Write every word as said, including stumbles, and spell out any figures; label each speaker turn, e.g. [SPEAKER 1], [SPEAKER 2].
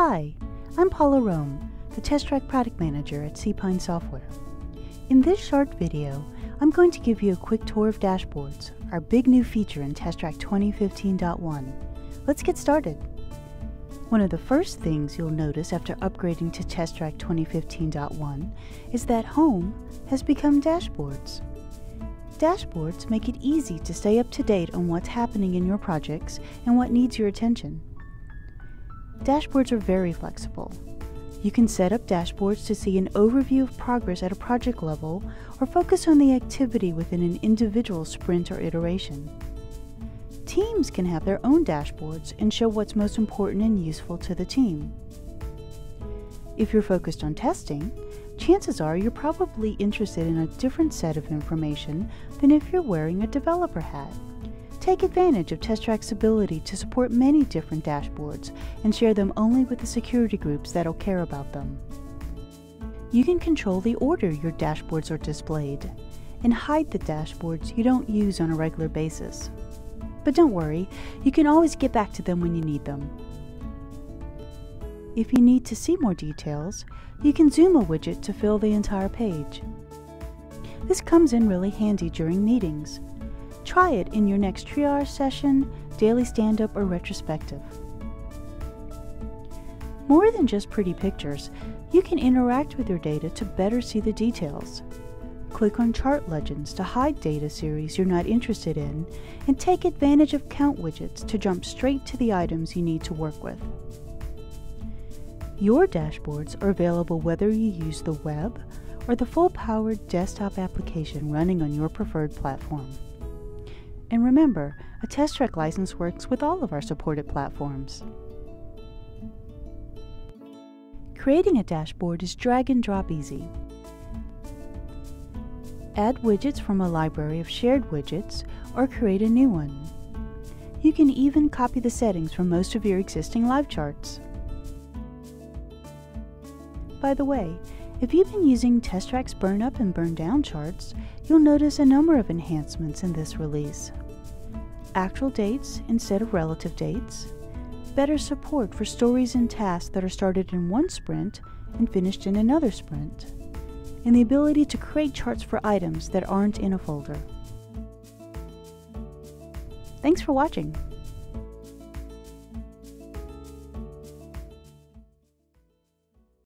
[SPEAKER 1] Hi, I'm Paula Rome, the TestTrack Product Manager at Seapine Software. In this short video, I'm going to give you a quick tour of dashboards, our big new feature in TestTrack twenty fifteen point one. Let's get started. One of the first things you'll notice after upgrading to TestTrack twenty fifteen point one is that Home has become Dashboards. Dashboards make it easy to stay up to date on what's happening in your projects and what needs your attention. Dashboards are very flexible. You can set up dashboards to see an overview of progress at a project level or focus on the activity within an individual sprint or iteration. Teams can have their own dashboards and show what's most important and useful to the team. If you're focused on testing, chances are you're probably interested in a different set of information than if you're wearing a developer hat. Take advantage of TestTrack's ability to support many different dashboards and share them only with the security groups that'll care about them. You can control the order your dashboards are displayed and hide the dashboards you don't use on a regular basis. But don't worry, you can always get back to them when you need them. If you need to see more details, you can zoom a widget to fill the entire page. This comes in really handy during meetings. Try it in your next triage session, daily stand-up, or retrospective. More than just pretty pictures, you can interact with your data to better see the details. Click on Chart Legends to hide data series you're not interested in, and take advantage of Count widgets to jump straight to the items you need to work with. Your dashboards are available whether you use the web or the full-powered desktop application running on your preferred platform. And remember, a TestTrack license works with all of our supported platforms. Creating a dashboard is drag and drop easy. Add widgets from a library of shared widgets or create a new one. You can even copy the settings from most of your existing live charts. By the way, if you've been using TestTrack's Burn Up and Burn Down charts, you'll notice a number of enhancements in this release. Actual dates instead of relative dates, better support for stories and tasks that are started in one sprint and finished in another sprint, and the ability to create charts for items that aren't in a folder. Thanks for watching.